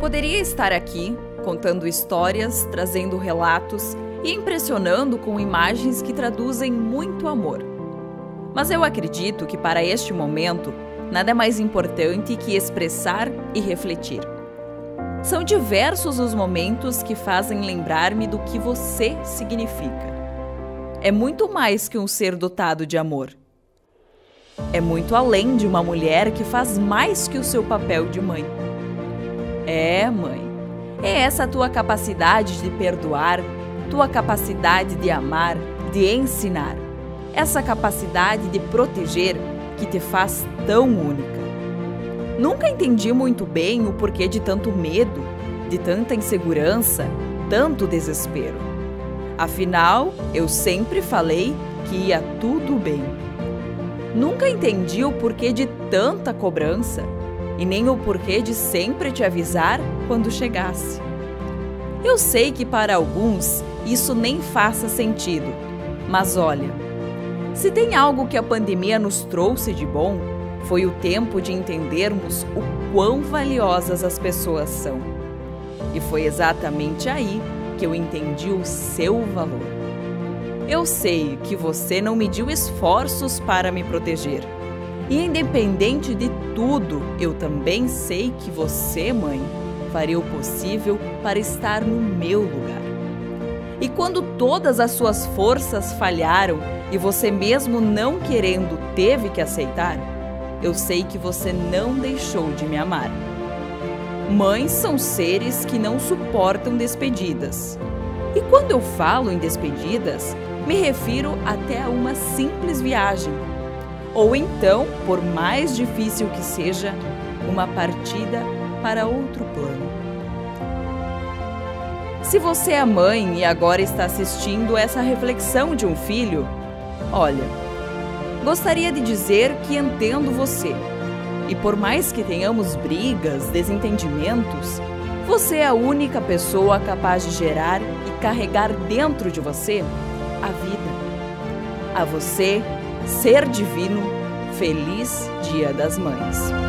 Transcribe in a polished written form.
poderia estar aqui, contando histórias, trazendo relatos e impressionando com imagens que traduzem muito amor. Mas eu acredito que para este momento, nada é mais importante que expressar e refletir. São diversos os momentos que fazem lembrar-me do que você significa. É muito mais que um ser dotado de amor. É muito além de uma mulher que faz mais que o seu papel de mãe. É, mãe. É essa a tua capacidade de perdoar, tua capacidade de amar, de ensinar. Essa capacidade de proteger que te faz tão única. Nunca entendi muito bem o porquê de tanto medo, de tanta insegurança, tanto desespero. Afinal, eu sempre falei que ia tudo bem. Nunca entendi o porquê de tanta cobrança e nem o porquê de sempre te avisar quando chegasse. Eu sei que para alguns isso nem faça sentido, mas olha, se tem algo que a pandemia nos trouxe de bom, foi o tempo de entendermos o quão valiosas as pessoas são. E foi exatamente aí que eu entendi o seu valor. Eu sei que você não mediu esforços para me proteger. E independente de tudo, eu também sei que você, mãe, faria o possível para estar no meu lugar. E quando todas as suas forças falharam e você mesmo não querendo teve que aceitar, eu sei que você não deixou de me amar. Mães são seres que não suportam despedidas. E quando eu falo em despedidas, me refiro até a uma simples viagem. Ou então, por mais difícil que seja, uma partida para outro plano. Se você é mãe e agora está assistindo essa reflexão de um filho, olha, gostaria de dizer que entendo você. E por mais que tenhamos brigas, desentendimentos, você é a única pessoa capaz de gerar e carregar dentro de você a vida. A você, ser divino, feliz Dia das Mães.